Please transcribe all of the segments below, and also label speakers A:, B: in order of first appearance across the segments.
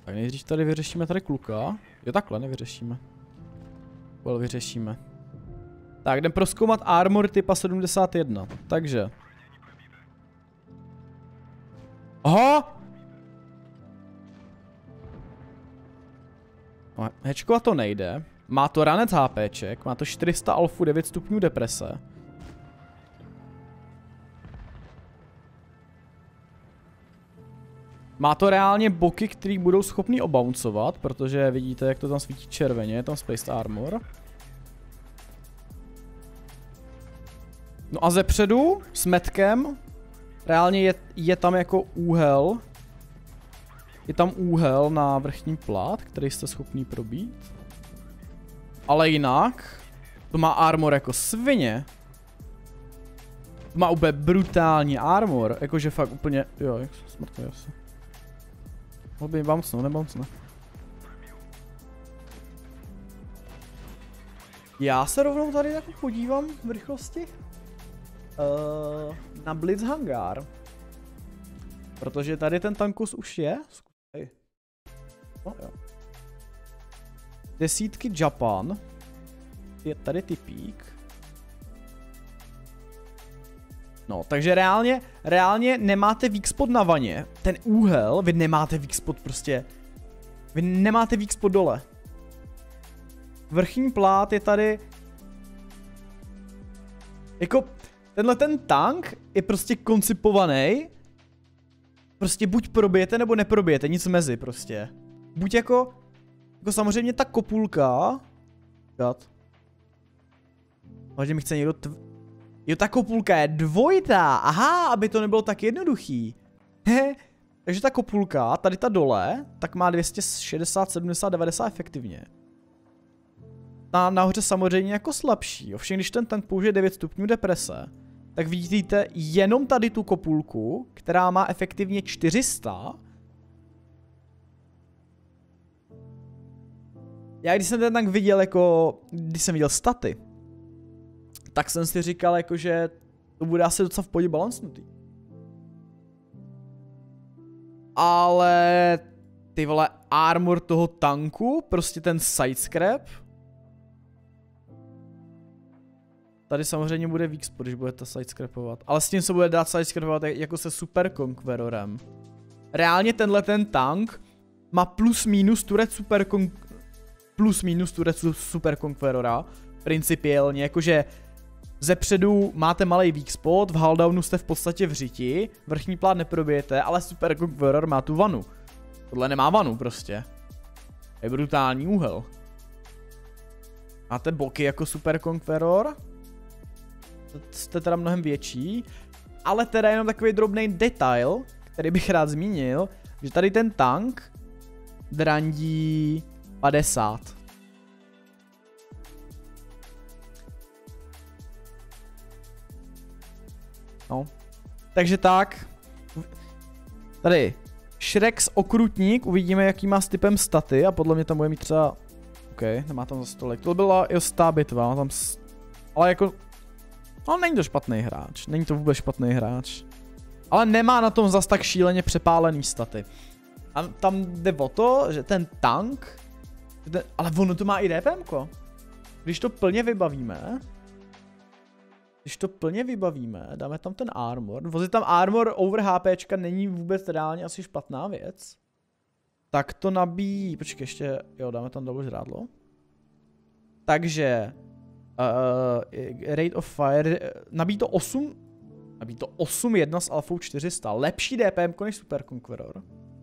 A: Tak nejdřív tady vyřešíme tady kluka. Jo, takhle nevyřešíme. Well, vyřešíme. Tak, jdem prozkoumat armor typa 71. Takže. Aha! No, hečkovat to nejde. Má to ranec HPček, má to 400 alfu, 9 stupňů deprese. Má to reálně boky, které budou schopný obouncovat, protože vidíte, jak to tam svítí červeně, je tam Spaced Armor. No a zepředu s metkem reálně je tam jako úhel. Je tam úhel na vrchní plát, který jste schopný probít. Ale jinak to má armor jako svině. To má úplně brutální armor, jakože fakt úplně, jo, jak smrtný asi. Mohl by bouncnout, nebouncne. Já se rovnou tady jako podívám v rychlosti na Blitz Hangar. Protože tady ten tankus už je. No, jo. Desítky Japan. Je tady typík. No, takže reálně nemáte weak spot na vaně. Ten úhel, vy nemáte weak spot prostě. Vy nemáte weak spot dole. Vrchní plát je tady. Jako, tenhle ten tank je prostě koncipovaný. Prostě buď probijete, nebo neprobijete, nic mezi prostě. Buď jako samozřejmě ta kopulka. Hlavně mi chce někdo jo, ta kopulka je dvojitá, aha, aby to nebylo tak jednoduchý. Takže ta kopulka, tady ta dole, tak má 260, 70, 90 efektivně. Ta nahoře samozřejmě jako slabší, ovšem když ten tank použije 9 stupňů deprese, tak vidíte jenom tady tu kopulku, která má efektivně 400. Já když jsem ten tank viděl jako, když jsem viděl staty, tak jsem si říkal jako, že to bude asi docela v pohodě balancnutý. Ale ty vole, armor toho tanku, prostě ten sidescrap. Tady samozřejmě bude weak spot, když budete sidescrapovat. Ale s tím se bude dát sidescrapovat jako se Super Conquerorem. Reálně tenhle ten tank má plus minus turret Super Conquerora. Principiálně, jakože zepředu máte malý weak spot, v huldownu jste v podstatě v řiti, vrchní plát neprobijete, ale Super Conqueror má tu vanu. Tohle nemá vanu prostě. Je brutální úhel. Máte boky jako Super Conqueror. Jste teda mnohem větší. Ale teda jenom takový drobný detail, který bych rád zmínil, že tady ten tank drandí 50. No. Takže tak. Tady Shrex okrutník, uvidíme jaký má s typem staty a podle mě tam bude mít třeba. OK, nemá tam za stolik. To byla jistá bitva, tam ale jako. No není to špatný hráč, není to vůbec špatný hráč. Ale nemá na tom zas tak šíleně přepálený staty. A tam jde o to, že ten tank. Ale ono to má i DPMko. Když to plně vybavíme. Dáme tam ten armor. Vozit tam armor over HPčka není vůbec reálně asi špatná věc. Tak to nabíjí, počkej ještě, jo, dáme tam double žrádlo. Takže, rate of fire, nabíjí to 8-1 s alfou 400, lepší DPM než Super Conqueror.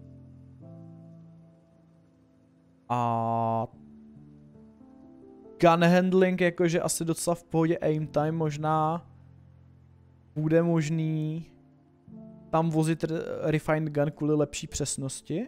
A: A gun handling jakože asi docela v pohodě, aim time možná bude možný tam vozit refined gun kvůli lepší přesnosti.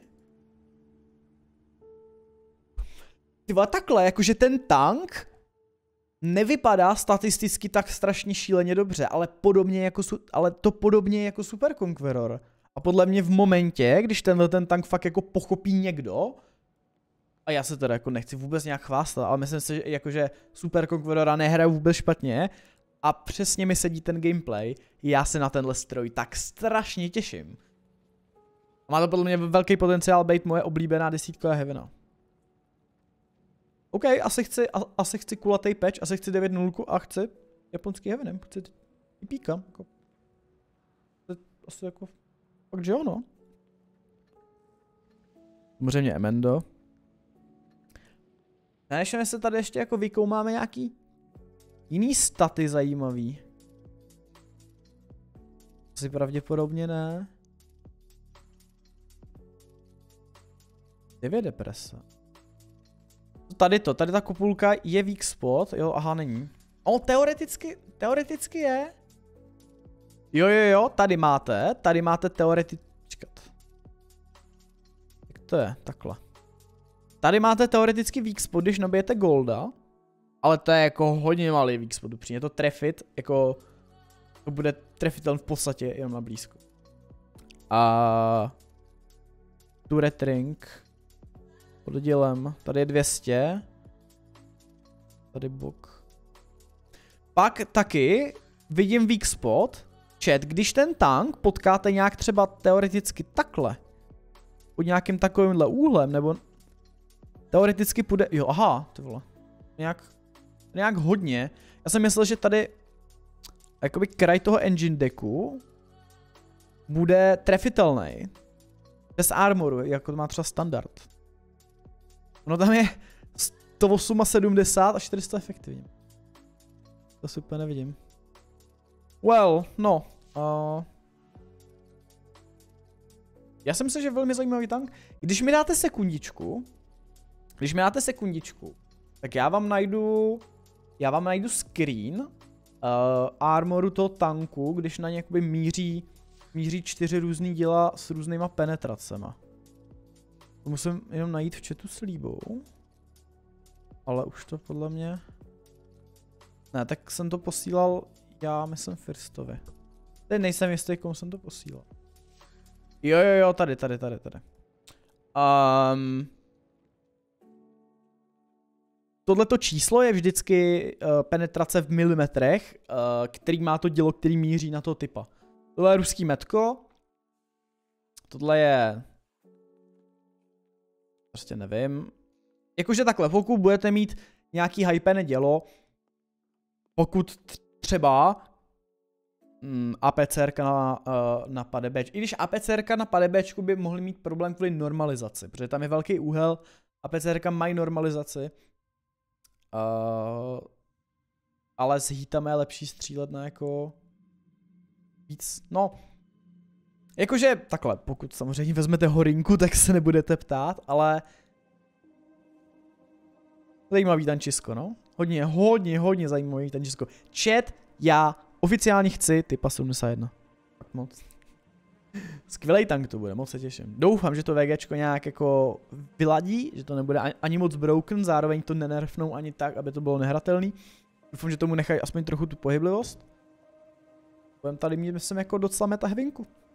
A: Tyva takhle, jakože ten tank nevypadá statisticky tak strašně šíleně dobře, ale to podobně jako Super Conqueror. A podle mě v momentě, když ten tank fakt jako pochopí někdo, a já se teda jako nechci vůbec nějak chvástat, ale myslím si, že jakože Super Conquerora nehraje vůbec špatně a přesně mi sedí ten gameplay, já se na tenhle stroj tak strašně těším. A má to podle mě velký potenciál být moje oblíbená desítková Heavena. OK, asi chci kulatý patch, asi chci 9.0 a chci japonský Heavenem, chci píka. Jako. Asi jako, fakt že jo, no. Samozřejmě Emendo. Než se tady ještě jako vykoumáme nějaký jiný staty zajímavý. Asi pravděpodobně ne. 9 deprese. Tady ta kopulka je weak spot, jo, aha, není. O, teoreticky je. Jo, tady máte teoreticky, jak to je, takhle. Tady máte teoreticky weak spot, když nabijete golda, ale to je jako hodně malý weak spot, upřímně to trefit, jako to bude trefitelný v podstatě jenom na blízko. A turret ring pod dílem, tady je 200. Tady bok. Pak taky vidím weak spot. Chat, když ten tank potkáte nějak třeba teoreticky takhle. Pod nějakým takovýmhle úhlem, nebo teoreticky půjde, jo, aha, ty vole. Nějak hodně. Já jsem myslel, že tady jakoby kraj toho engine decku bude trefitelný. Bez armoru, jako to má třeba standard. Ono tam je 178 a 400 efektivně. To si úplně nevidím. Well, no. Já si myslím, že je velmi zajímavý tank. Když mi dáte sekundičku, tak já vám najdu screen armoru toho tanku, když na ně jakoby míří 4 různý díla s různýma penetracema. To musím jenom najít v chatu s líbou. Ale už to podle mě... Ne, tak jsem to posílal, já myslím Firstovi. Teď nejsem jistý, komu jsem to posílal. Jo, tady. Tohleto číslo je vždycky penetrace v milimetrech, který má to dělo, který míří na toho typa. Tohle je ruský metko. Tohle je... Prostě nevím. Jakože takhle, pokud budete mít nějaký hypené dělo, pokud třeba APCR na padebéč. I když APCR na padebéčku by mohly mít problém kvůli normalizaci, protože tam je velký úhel, APCR mají normalizaci. Ale s hitama je lepší střílet na jako víc, no. Jakože takhle, pokud samozřejmě vezmete horinku, tak se nebudete ptát, ale zajímavý tančisko, no. Hodně zajímavý tančisko. Chat, já oficiálně chci typa 71. Tak moc. Skvělej tank to bude, moc se těším. Doufám, že to VGčko nějak jako vyladí, že to nebude ani moc broken, zároveň to nenerfnou ani tak, aby to bylo nehratelný. Doufám, že tomu nechají aspoň trochu tu pohyblivost. Budeme tady mít, myslím, jako docela meta Heavinku.